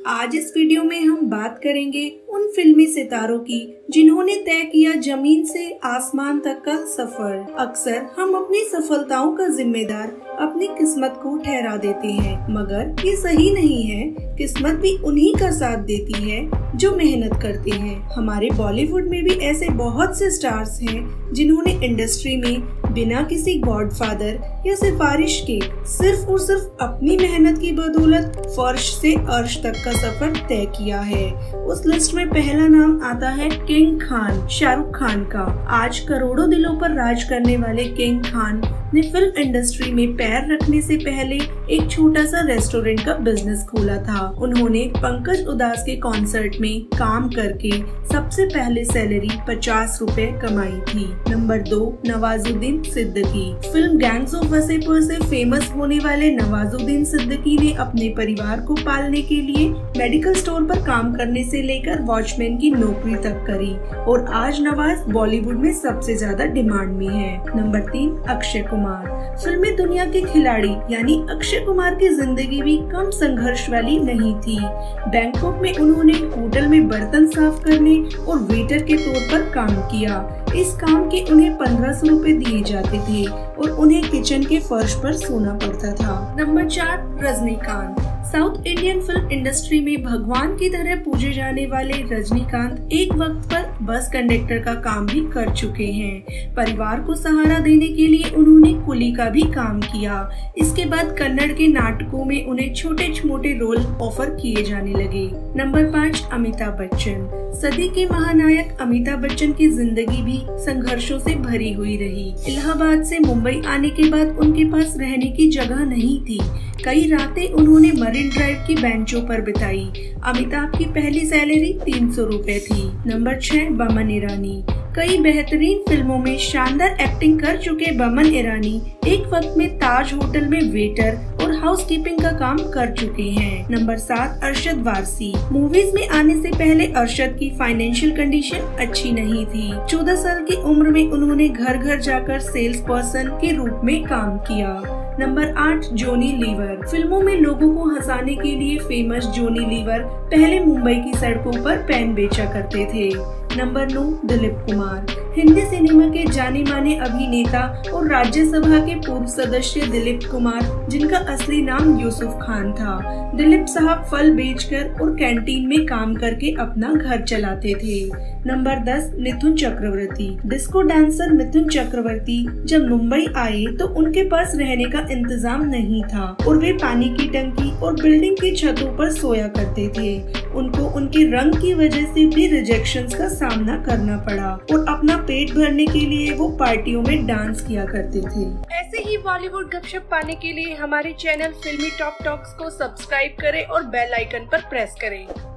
आज इस वीडियो में हम बात करेंगे उन फिल्मी सितारों की जिन्होंने तय किया जमीन से आसमान तक का सफर। अक्सर हम अपनी सफलताओं का जिम्मेदार अपनी किस्मत को ठहरा देते हैं, मगर ये सही नहीं है। किस्मत भी उन्हीं का साथ देती है जो मेहनत करते हैं। हमारे बॉलीवुड में भी ऐसे बहुत से स्टार्स हैं जिन्होंने इंडस्ट्री में बिना किसी गॉडफादर या सिफारिश के सिर्फ और सिर्फ अपनी मेहनत की बदौलत फर्श से अर्श तक का सफर तय किया है। उस लिस्ट में पहला नाम आता है किंग खान, शाहरुख खान का। आज करोड़ों दिलों पर राज करने वाले किंग खान ने फिल्म इंडस्ट्री में पैर रखने से पहले एक छोटा सा रेस्टोरेंट का बिजनेस खोला था। उन्होंने पंकज उधास के कॉन्सर्ट में काम करके सबसे पहले सैलरी 50 रुपए कमाई थी। Number 2, Nawazuddin Siddiqui. Film gangs of Wasseypur से फेमस होने वाले नवाजुद्दीन सिद्दीकी ने अपने परिवार को पालने के लिए मेडिकल स्टोर पर काम करने से लेकर वॉचमैन की नौकरी तक करी और आज नवाज बॉलीवुड में सबसे ज्यादा डिमांड में है। नंबर 3, अक्षय कुमार। फिल्मी दुनिया के खिलाड़ी यानी अक्षय कुमार की जिंदगी भी कम संघर्ष वाली नहीं थी। बैंकॉक में उन्होंने होटल में बर्तन साफ करने और वेटर के तौर पर काम किया। इस काम के उन्हें 1500 रुपए दिए जाते थे और उन्हें किचन के फर्श पर सोना पड़ता था। Number 4, Rajinikanth. South Indian film industry में भगवान की तरह पूजे जाने वाले रजनीकांत एक वक्त पर बस कंडक्टर का काम भी कर चुके हैं। परिवार को सहारा देने के लिए उन्होंने कुली का भी काम किया। इसके बाद कन्नड़ के नाटकों में उन्हें छोटे छोटे रोल ऑफर किए जाने लगे। नंबर 5, अमिताभ बच्चन। सदी के महानायक अमिताभ बच्चन की जिंदगी भी संघर्षों से भरी हुई रही। इलाहाबाद से मुंबई आने के बाद उनके पास रहने की जगह नहीं थी। कई रातें उन्होंने मरीन ड्राइव की बेंचों पर बिताई। अमिताभ की पहली सैलरी 300 रुपए थी। नंबर 6, बमन ईरानी। कई बेहतरीन फिल्मों में शानदार एक्टिंग कर चुके बमन ईरानी एक वक्त में ताज होटल में वेटर और हाउसकीपिंग का काम कर चुके हैं। नंबर 7, अरशद वारसी। मूवीज में आने से पहले अरशद की फाइनेंशियल कंडीशन अच्छी नहीं थी। 14 साल की उम्र में उन्होंने घर घर जाकर सेल्स पर्सन के रूप में काम किया। नंबर 8, जॉनी लीवर। फिल्मों में लोगों को हंसाने के लिए फेमस जॉनी लीवर पहले मुंबई की सड़कों पर पेन बेचा करते थे। नंबर 9, दिलीप कुमार। हिंदी सिनेमा के जाने माने अभिनेता और राज्यसभा के पूर्व सदस्य दिलीप कुमार, जिनका असली नाम यूसुफ खान था। दिलीप साहब फल बेचकर और कैंटीन में काम करके अपना घर चलाते थे। Number 10, Mithun Chakraborty. Disco dancer Mithun Chakraborty जब मुंबई आए तो उनके पास रहने का इंतजाम नहीं था और वे पानी की टंकी और बिल्डिंग की छतों पर सोया करते थे। उनको उनके रंग की वजह से भी रिजेक्शंस का सामना करना पड़ा और अपना पेट भरने के लिए वो पार्टियों में डांस किया करते थे। ऐसे ही बॉलीवुड गपशप पाने के लिए हमारे चैनल फिल्मी टॉप टॉक्स को सब्सक्राइब करें और बेल आइकन पर प्रेस करें।